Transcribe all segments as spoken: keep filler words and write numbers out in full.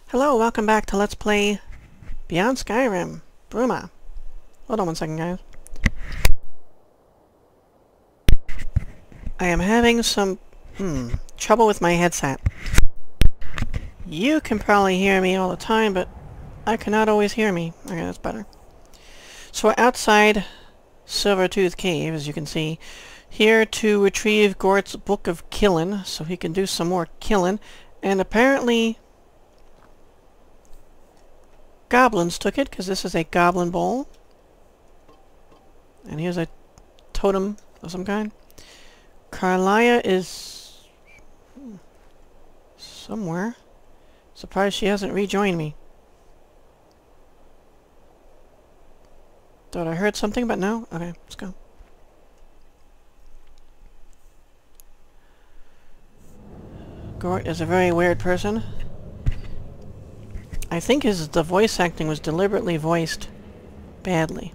Hello, welcome back to Let's Play Beyond Skyrim, Bruma. Hold on one second, guys. I am having some hmm, trouble with my headset. You can probably hear me all the time, but I cannot always hear me. Okay, that's better. So we're outside Silvertooth Cave, as you can see, here to retrieve Gort's Book of Killin', so he can do some more killing. And apparently goblins took it, because this is a goblin bowl. And here's a totem of some kind. Carlia is somewhere. Surprised she hasn't rejoined me. Thought I heard something, but no? Okay, let's go. Gort is a very weird person. I think his the voice acting was deliberately voiced badly.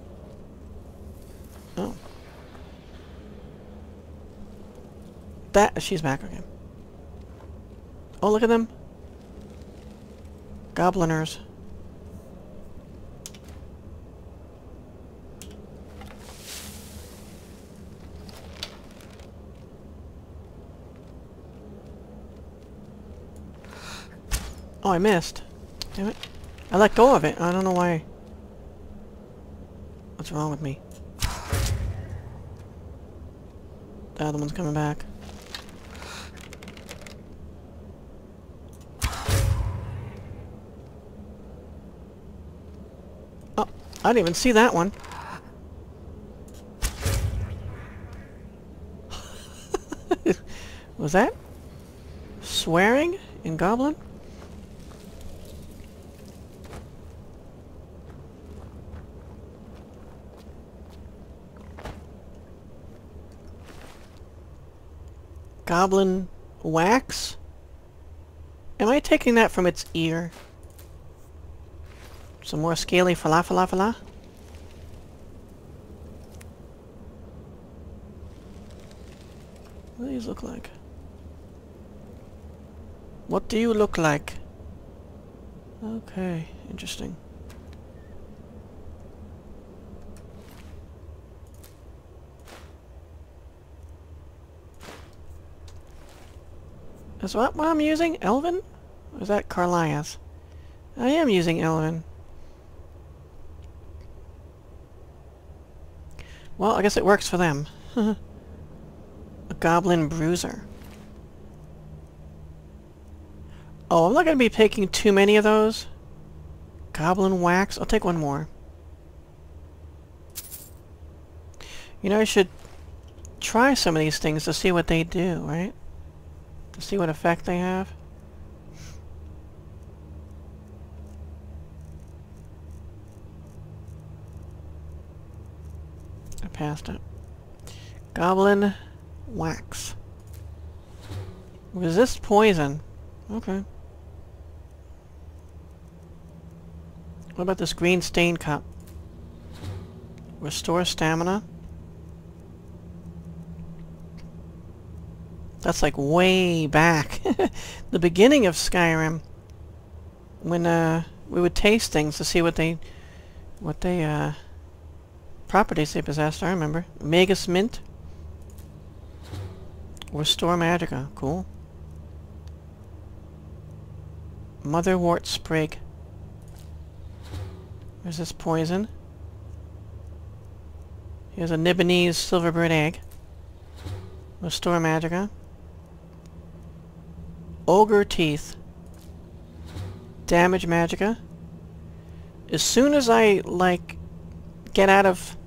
Oh. That she's back again. Oh, look at them. Gobliners. Oh, I missed. Damn it. I let go of it. I don't know why. What's wrong with me? The other one's coming back. Oh, I didn't even see that one. Was that swearing in Goblin? Goblin wax? Am I taking that from its ear? Some more scaly falafalafala? What do these look like? What do you look like? Okay, interesting. Is that what I'm using? Elven? Or is that Carlias? I am using Elven. Well, I guess it works for them. A goblin bruiser. Oh, I'm not going to be taking too many of those. Goblin wax. I'll take one more. You know, I should try some of these things to see what they do, right? To see what effect they have. I passed it. Goblin wax. Resist poison. Okay. What about this green stain cup? Restore stamina. That's like way back. The beginning of Skyrim. When uh, we would taste things to see what they... What they, uh... properties they possessed, I remember. Magus Mint. Restore Magica. Cool. Motherwort Sprig. Resist poison. Here's a Nibonese Silverbird Egg. Restore Magica. Ogre Teeth. Damage Magica. As soon as I, like, get out of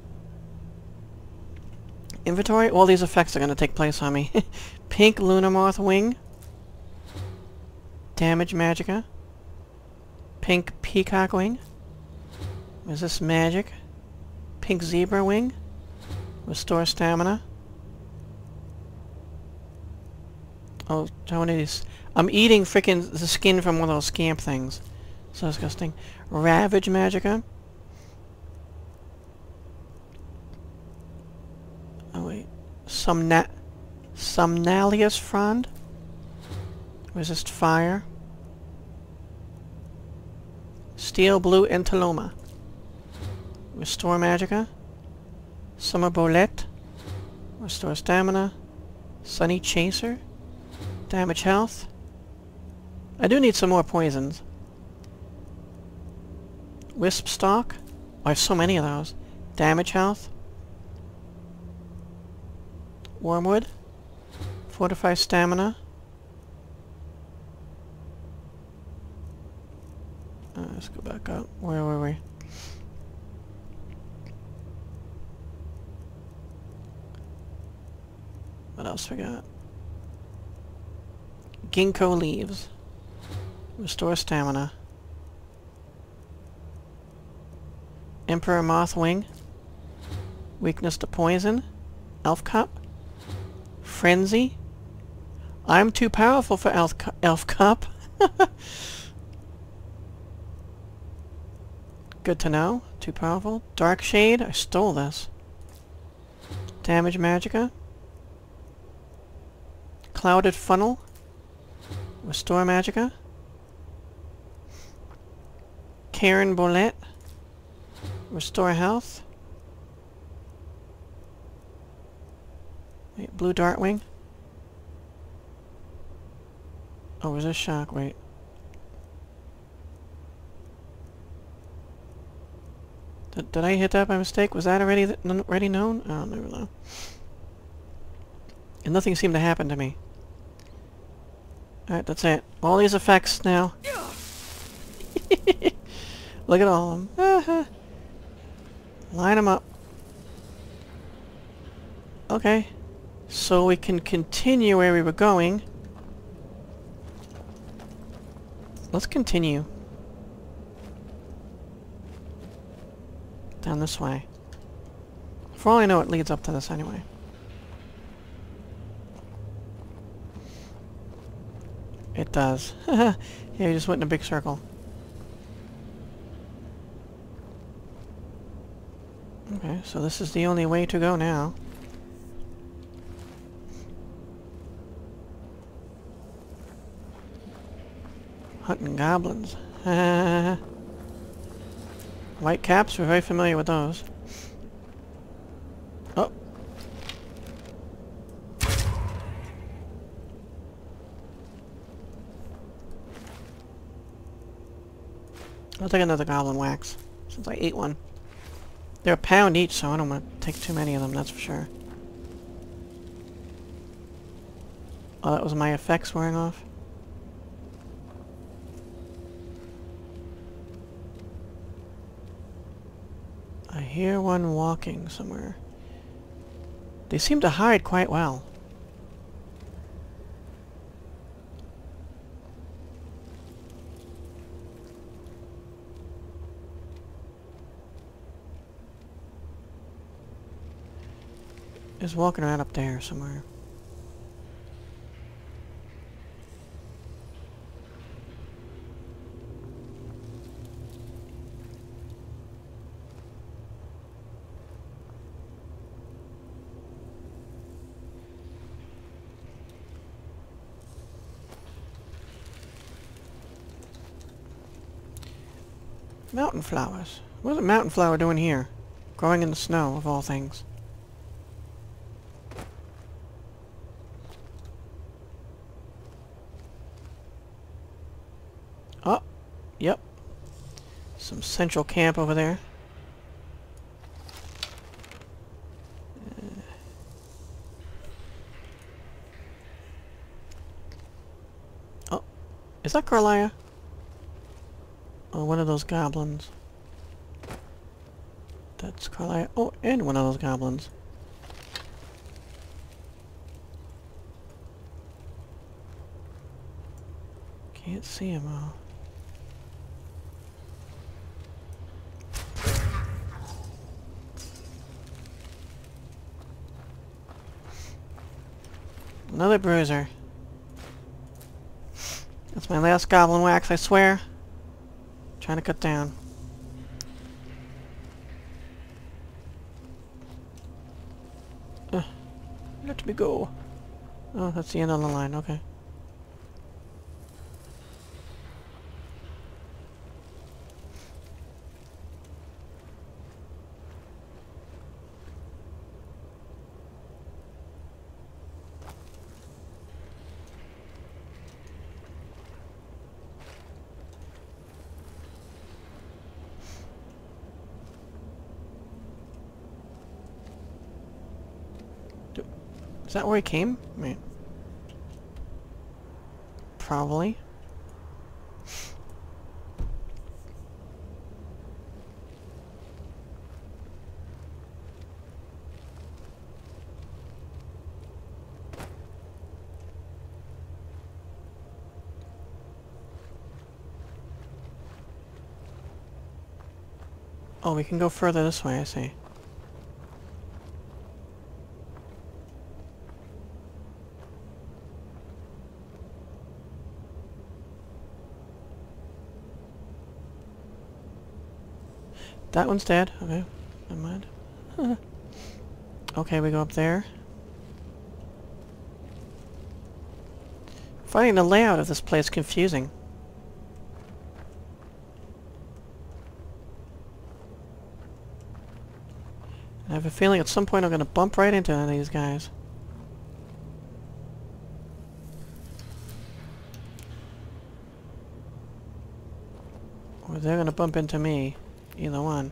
inventory, all these effects are going to take place on me. Pink Lunamoth Wing. Damage Magica. Pink Peacock Wing. Resist Magic. Pink Zebra Wing. Restore Stamina. Oh, how many of these? I'm eating frickin' the skin from one of those scamp things. So disgusting. Ravage Magica. Oh wait. Somna Somnalius Frond. Resist fire. Steel Blue Entaloma. Restore Magicka. Summer Bolette. Restore Stamina. Sunny Chaser. Damage Health. I do need some more poisons. Wisp Stalk. Oh, I have so many of those. Damage Health. Wormwood. Fortify Stamina. Uh, let's go back up. Where were we? What else we got? Ginkgo Leaves. Restore Stamina. Emperor Mothwing. Weakness to Poison. Elf Cup. Frenzy. I'm too powerful for Elf, cu elf Cup. Good to know. Too powerful. Dark Shade. I stole this. Damage Magicka. Clouded Funnel. Restore Magicka. Karen Bolette. Restore Health. Wait, Blue Dartwing. Oh, was this Shock? Wait. Did, did I hit that by mistake? Was that already th already known? Oh, never know. And nothing seemed to happen to me. Alright, that's it. All these effects now. Look at all of them. Line them up. Okay. So we can continue where we were going. Let's continue. Down this way. For all I know, it leads up to this anyway. It does. Yeah, you just went in a big circle. Okay, so this is the only way to go now. Hunting goblins. White caps, we're very familiar with those. Oh. I'll take another goblin wax, since I ate one. They're a pound each, so I don't want to take too many of them, that's for sure. Oh, that was my effects wearing off? I hear one walking somewhere. They seem to hide quite well. Just walking around up there somewhere. Mountain flowers. What's a mountain flower doing here? Growing in the snow, of all things. Oh, yep. Some central camp over there. Uh. Oh, is that Carlia? Oh, one of those goblins. That's Carlia. Oh, and one of those goblins. Can't see him all. Another bruiser. That's my last goblin wax, I swear. Trying to cut down. Uh, let me go. Oh, that's the end of the line, okay. Is that where he came? I mean, probably. Oh, we can go further this way, I see. That one's dead. Okay, never mind. Okay, we go up there. Finding the layout of this place confusing. I have a feeling at some point I'm going to bump right into one of these guys. Or they're going to bump into me. Either one.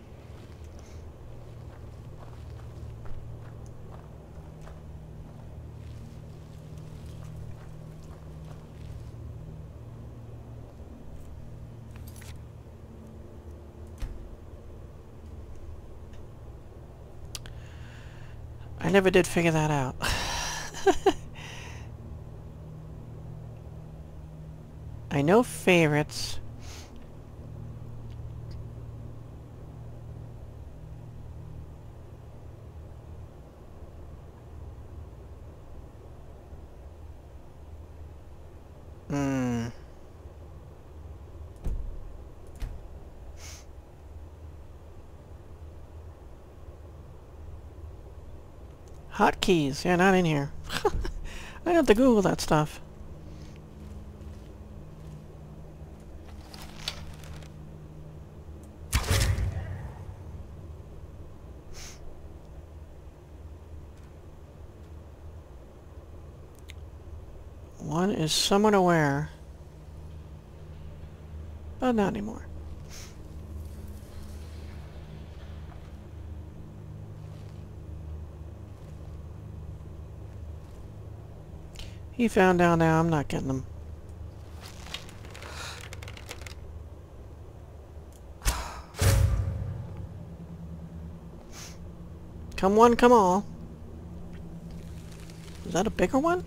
I never did figure that out. I know favorites. Hmm. Hotkeys. Yeah, not in here. I have to Google that stuff. One is somewhat aware, but not anymore. He found down now, I'm not getting them. Come one, come all. Is that a bigger one?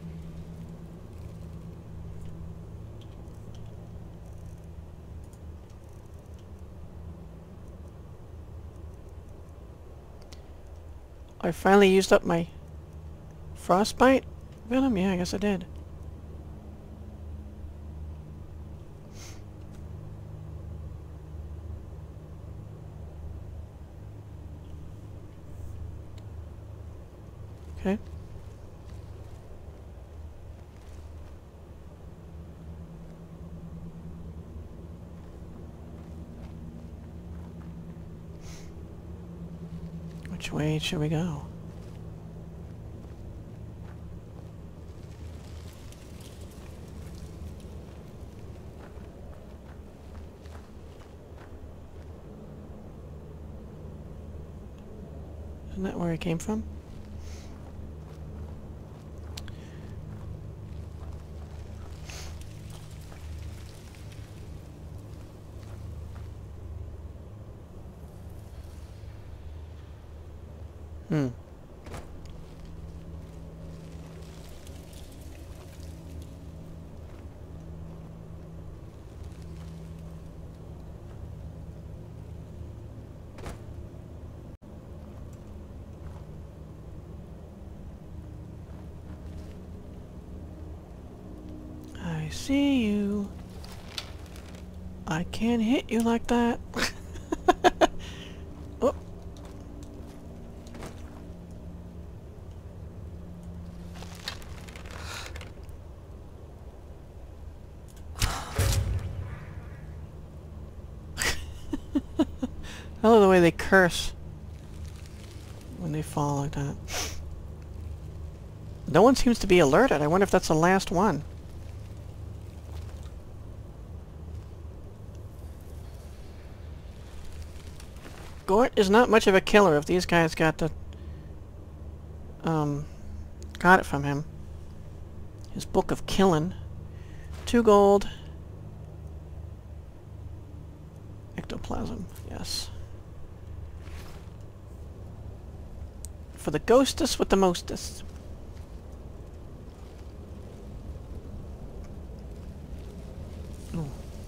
I finally used up my frostbite venom? Yeah, I guess I did. Okay. Which way should we go? Isn't that where he came from? Hmm. I see you. I can't hit you like that. Oh. I love the way they curse when they fall like that. No one seems to be alerted. I wonder if that's the last one. Gort is not much of a killer if these guys got the um, got it from him. His book of killing. Two gold. Ectoplasm, yes. For the ghostess with the mostest. Ooh.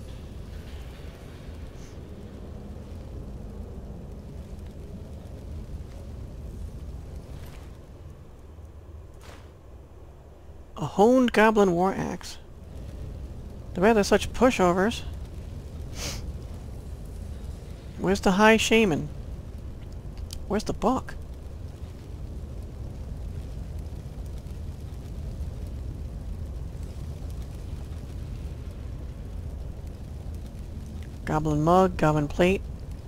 A honed goblin war axe. They're rather such pushovers. Where's the high shaman? Where's the book? Goblin mug, goblin plate.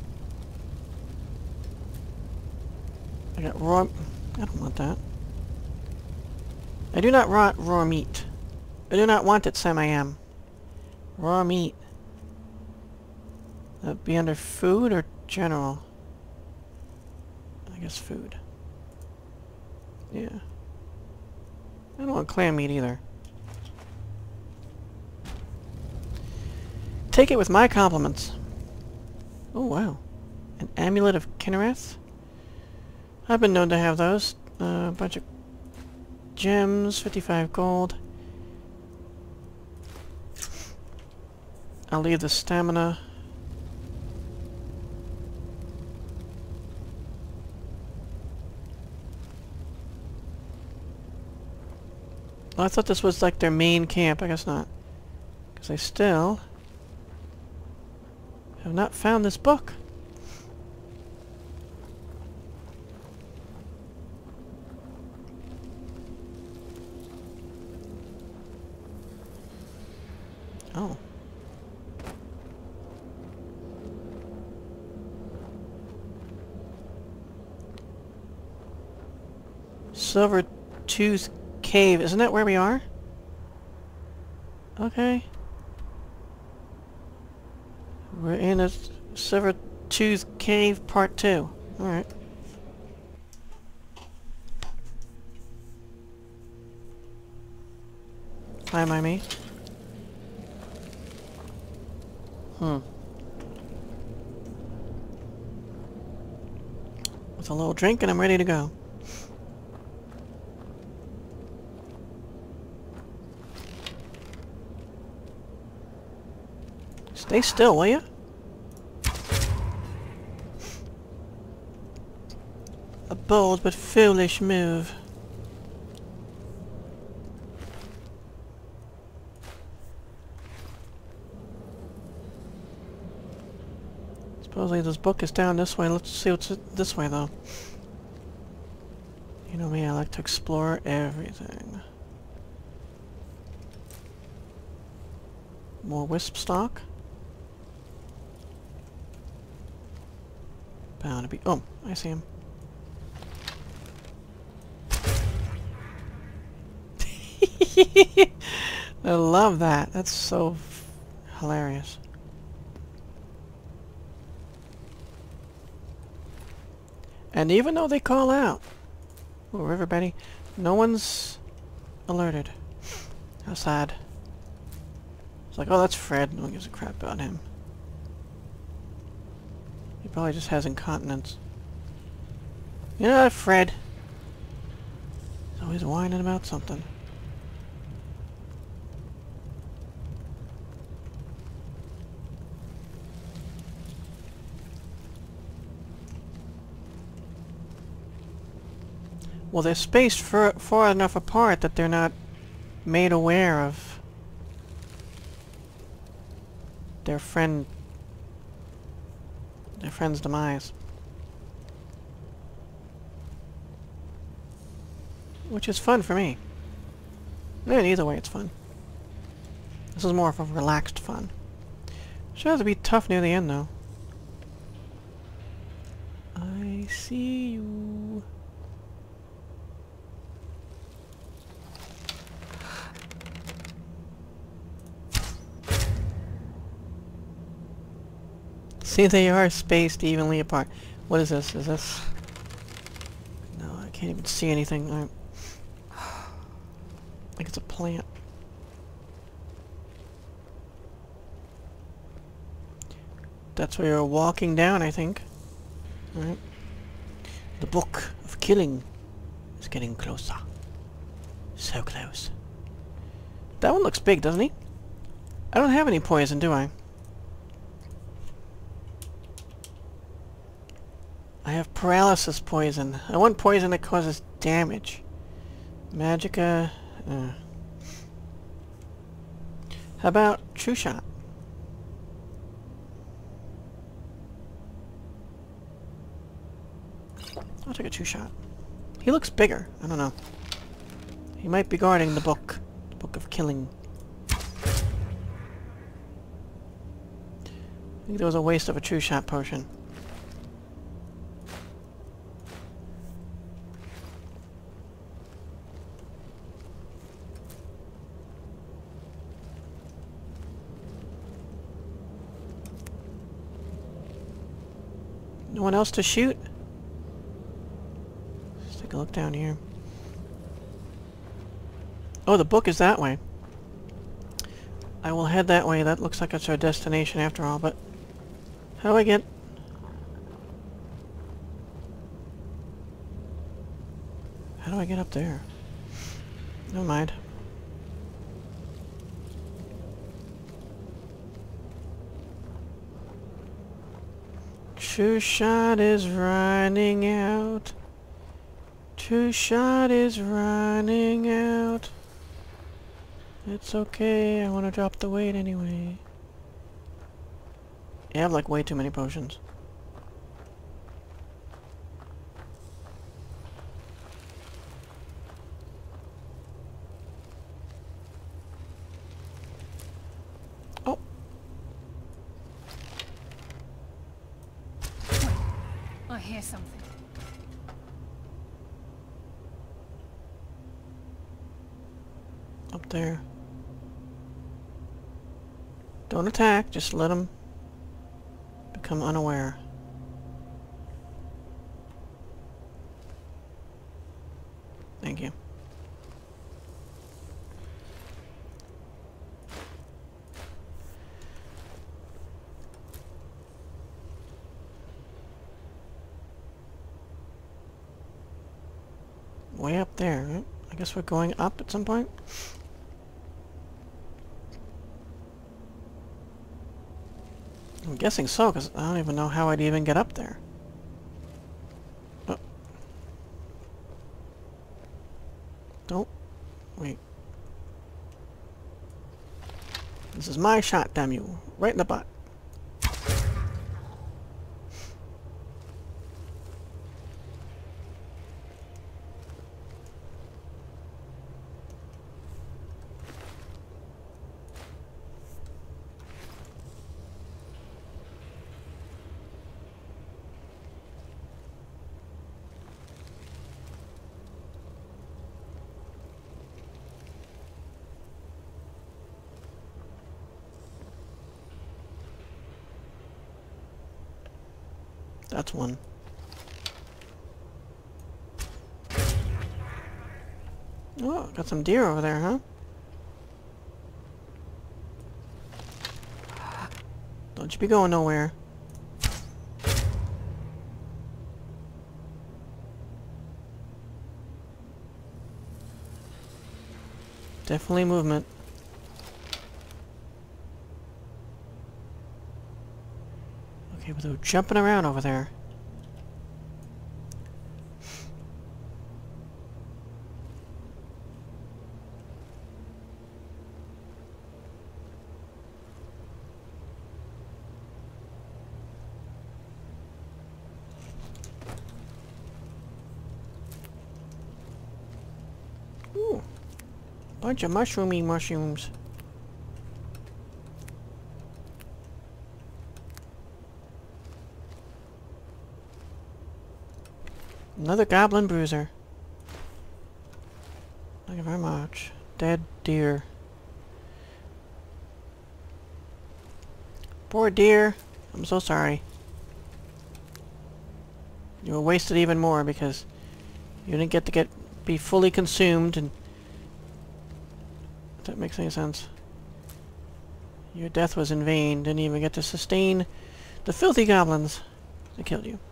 I got raw... I don't want that. I do not want raw meat. I do not want it, Sam I am. Raw meat. That'd be under food or general? I guess food. Yeah. I don't want clam meat either. Take it with my compliments. Oh wow. An amulet of Kinnereth? I've been known to have those. Uh, a bunch of gems, fifty-five gold. I'll leave the stamina. Oh, I thought this was like their main camp. I guess not. Because I still have not found this book. Oh. Silver Tooth Cave. Isn't that where we are? Okay. We're in a Silver Tooth Cave Part two. Alright. Hi, Mimey. Hmm. With a little drink and I'm ready to go. Stay still, will you? A bold but foolish move. Supposedly this book is down this way. Let's see what's this way, though. You know me, I like to explore everything. More wisp stock. Bound to be... Oh, I see him. I love that. That's so f hilarious. And even though they call out, oh, everybody, no one's alerted. How sad. It's like, oh, that's Fred. No one gives a crap about him. He probably just has incontinence. Yeah, Fred. He's always whining about something. Well, they're spaced far, far enough apart that they're not made aware of their friend, their friend's demise. Which is fun for me. Yeah, either way it's fun. This is more of a relaxed fun. Should have to be tough near the end, though. I see you. See, they are spaced evenly apart. What is this? Is this... No, I can't even see anything. I'm... Like it's a plant. That's where you're walking down, I think. Alright. The book of killing is getting closer. So close. That one looks big, doesn't he? I don't have any poison, do I? I have paralysis poison. I want poison that causes damage. Magicka... Uh. How about True Shot? I'll take a True Shot. He looks bigger. I don't know. He might be guarding the book. The book of killing. I think there was a waste of a True Shot potion. No one else to shoot? Let's take a look down here. Oh, the book is that way. I will head that way. That looks like it's our destination after all, but... How do I get... How do I get up there? Never mind. True Shot is running out. True Shot is running out. It's okay, I want to drop the weight anyway. I have like way too many potions. Oh! I hear something. Up there. Don't attack, just let him become unaware. Thank you. Way up there, right? I guess we're going up at some point? I'm guessing so, because I don't even know how I'd even get up there. Oh. Don't. Wait. This is my shot, damn you. Right in the butt. That's one. Oh, got some deer over there, huh? Don't you be going nowhere. Definitely movement. Okay, but they're jumping around over there. Ooh, bunch of mushroomy mushrooms. Another goblin bruiser. Thank you very much. Dead deer. Poor deer. I'm so sorry. You were wasted even more because you didn't get to get be fully consumed and If that makes any sense. Your death was in vain. Didn't even get to sustain the filthy goblins that killed you.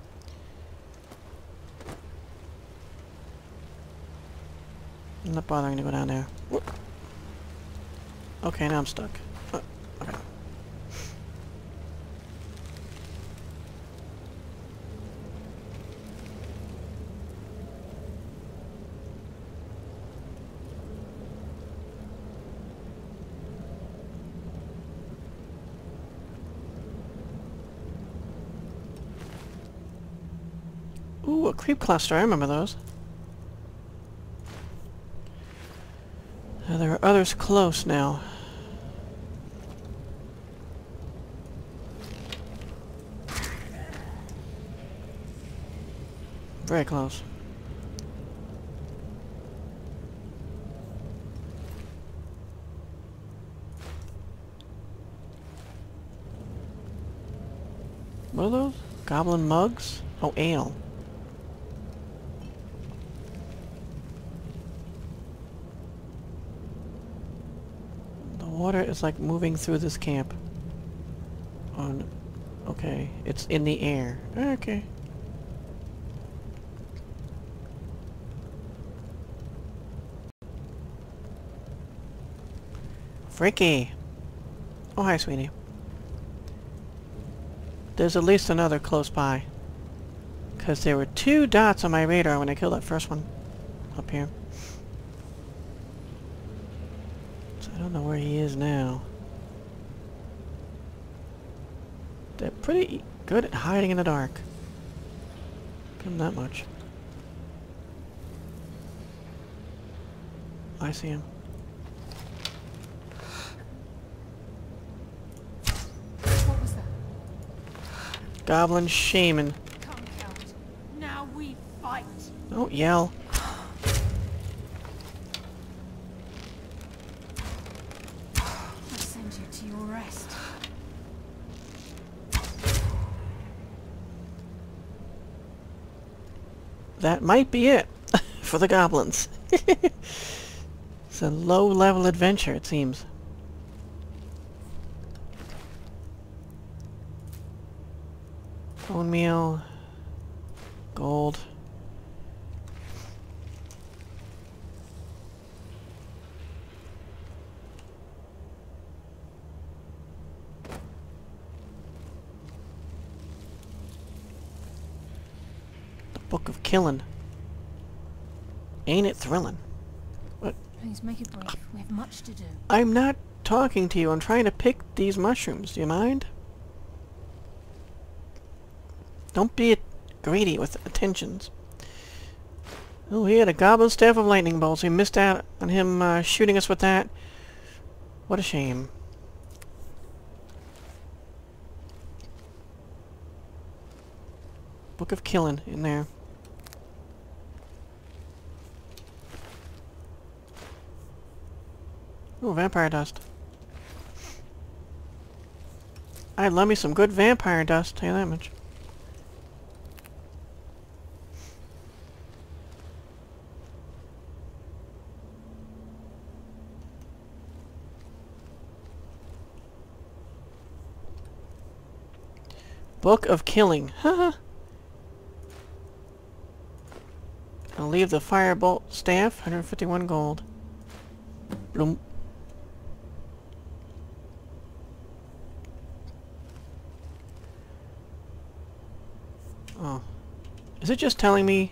I'm not bothering to go down there. Whoop. Okay, now I'm stuck. Oh, okay. Ooh, a creep cluster. I remember those. Uh, there are others close now. Very close. What are those? Goblin mugs? Oh, ale. Water is like moving through this camp. On, okay, it's in the air. Okay. Freaky. Oh, hi, sweetie. There's at least another close by. Because there were two dots on my radar when I killed that first one. Up here. I don't know where he is now. They're pretty good at hiding in the dark. Give them that much. I see him. What was that? Goblin shaman. Come, Count. Now we fight. Don't yell. To your rest. That might be it for the goblins. It's a low-level adventure, it seems. Bone meal, gold. Book of Killing. Ain't it thrilling? What? Please make it brief. We have much to do. I'm not talking to you. I'm trying to pick these mushrooms. Do you mind? Don't be greedy with attentions. Oh, he had a goblin staff of lightning bolts. We missed out on him uh, shooting us with that. What a shame. Book of Killing in there. Ooh, vampire dust. I'd love me some good vampire dust, tell you that much. Book of Killing. Haha. I'll leave the firebolt staff, one hundred fifty-one gold. Bloom. Oh. Is it just telling me?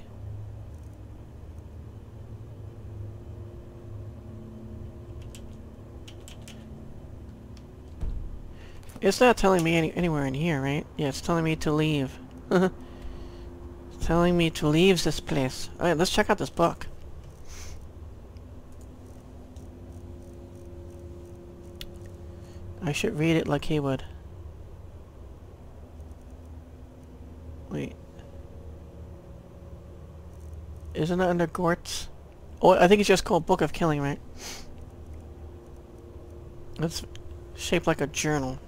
It's not telling me any anywhere in here, right? Yeah, it's telling me to leave. It's telling me to leave this place. Alright, let's check out this book. I should read it like he would. Wait. Isn't it under Gort's? Oh, I think it's just called Book of Killing, right? It's shaped like a journal.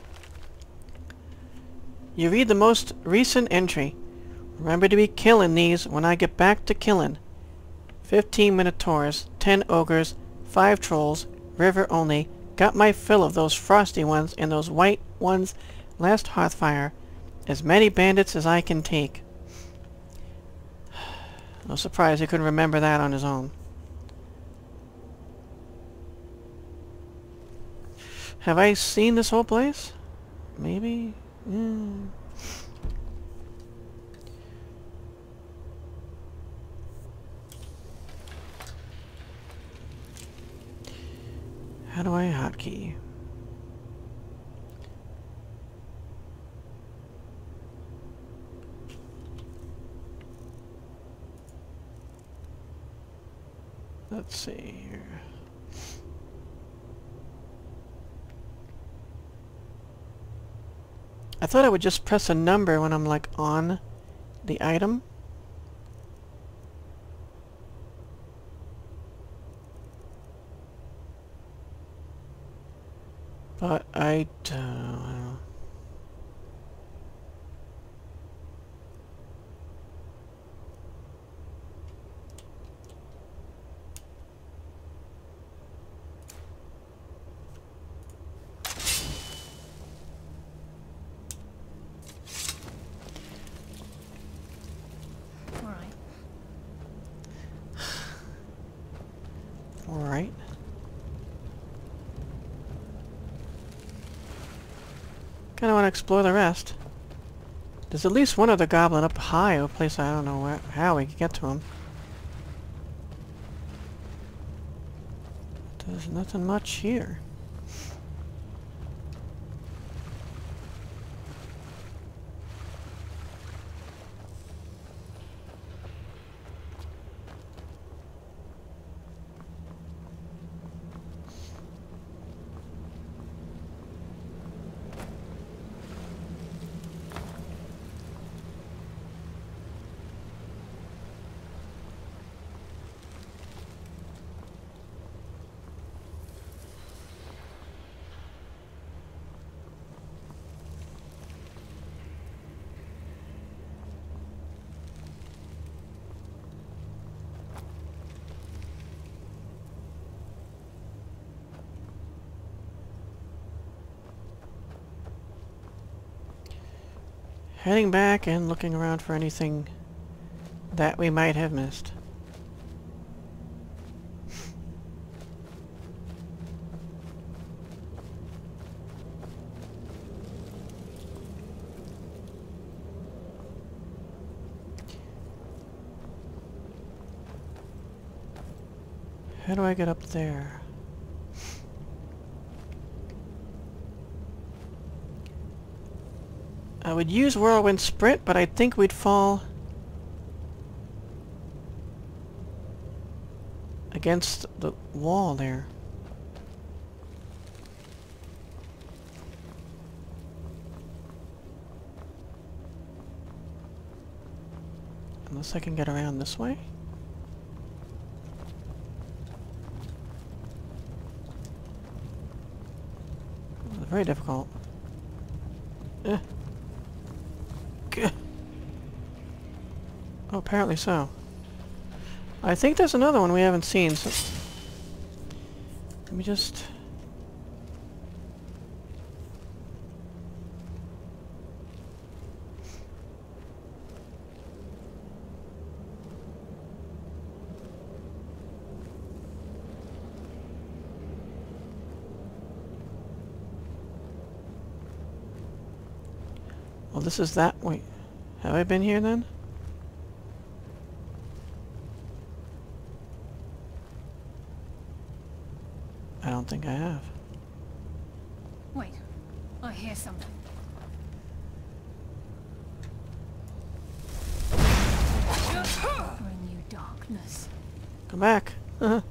You read the most recent entry. Remember to be killing these when I get back to killing. Fifteen Minotaurs, ten Ogres, Five trolls, river only. Got my fill of those frosty ones and those white ones last Hearthfire. As many bandits as I can take. No surprise he couldn't remember that on his own. Have I seen this whole place? Maybe? Mm. How do I hotkey? Let's see here. I thought I would just press a number when I'm like on the item. But I don't. Alright. Kinda wanna explore the rest. There's at least one other goblin up high, a place I don't know where, how we can get to him. There's nothing much here. Heading back and looking around for anything that we might have missed. How do I get up there? I would use Whirlwind Sprint, but I think we'd fall against the wall there. Unless I can get around this way. It's very difficult. Eh. Oh, apparently so. I think there's another one we haven't seen, so... Let me just... Well, this is that... Wait. Have I been here then? I don't think I have. Wait, I hear something. Bring you darkness. Come back. Uh-huh.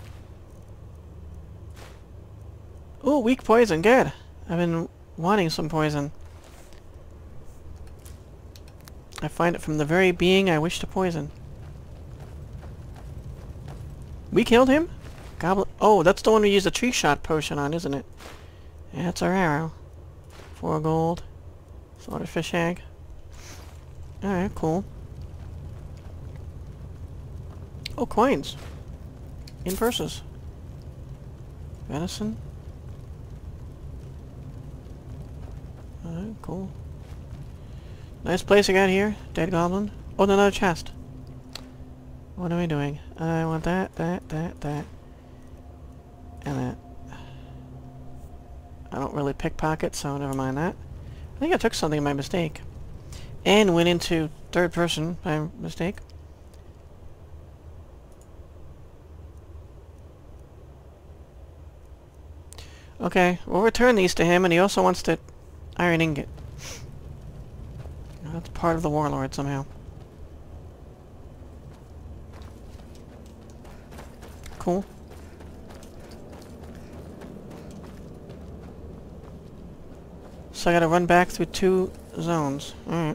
Ooh, weak poison. Good. I've been wanting some poison. I find it from the very being I wish to poison. We killed him? Goblin. Oh, that's the one we used a tree shot potion on, isn't it? Yeah, that's our arrow. Four gold. Sort of fish egg. Alright, cool. Oh, coins. In purses. Venison. Alright, cool. Nice place I got here. Dead goblin. Oh, another chest. What am I doing? I want that, that, that, that. And that. I don't really pickpocket, so never mind that. I think I took something by mistake. And went into third person by mistake. Okay, we'll return these to him, and he also wants the iron ingot. That's part of the warlord somehow. Cool. So I gotta run back through two zones. Alright.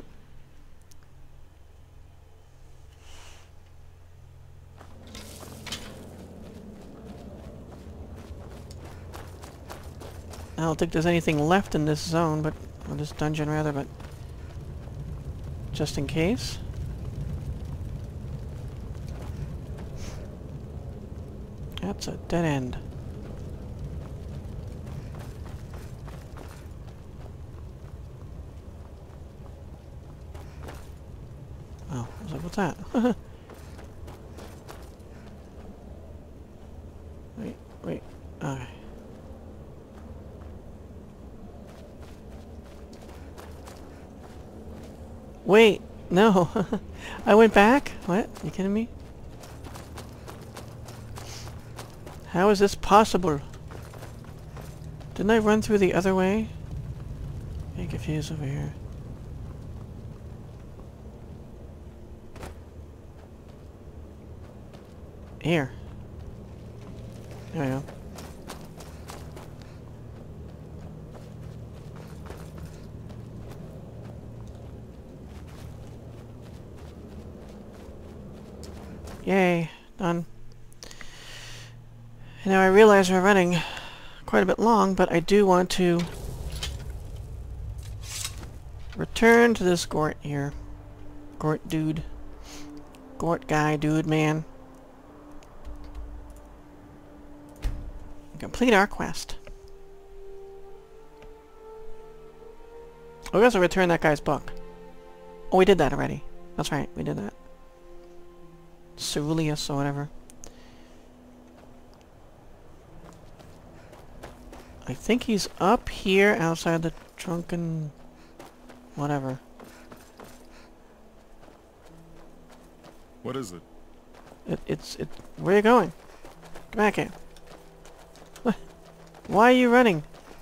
I don't think there's anything left in this zone, but... or this dungeon, rather, but... just in case. That's a dead end. Oh, I was like, what's that? wait, wait, okay. Wait, no. I went back? What? You kidding me? How is this possible? Didn't I run through the other way? Get confused over here. Here. There we go. Yay, done. And now I realize we're running quite a bit long, but I do want to return to this Gort here. Gort dude. Gort guy, dude, man. Complete our quest. Oh, we also return that guy's book. Oh, we did that already. That's right, we did that. Cyrodiil or whatever. I think he's up here outside the drunken... whatever. What is it? It, it's... it. Where are you going? Come back here. What? Why are you running?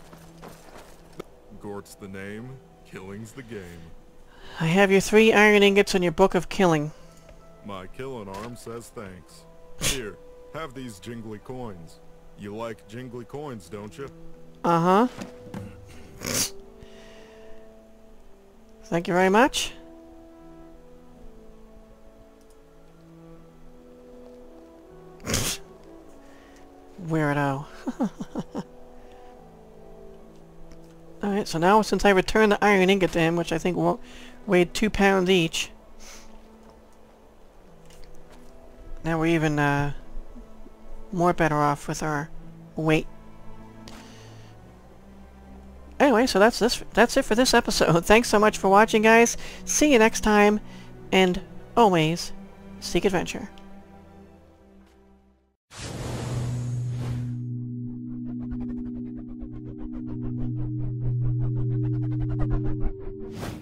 Gort's the name, killing's the game. I have your three iron ingots and your book of killing. My killing arm says thanks. Here, have these jingly coins. You like jingly coins, don't you? Uh-huh. Thank you very much. Weirdo. Alright, so now since I returned the iron ingot to him, which I think wa weighed two pounds each, now we're even uh, more better off with our weight. Anyway, so that's this. That's it for this episode. Thanks so much for watching, guys. See you next time, and always seek adventure.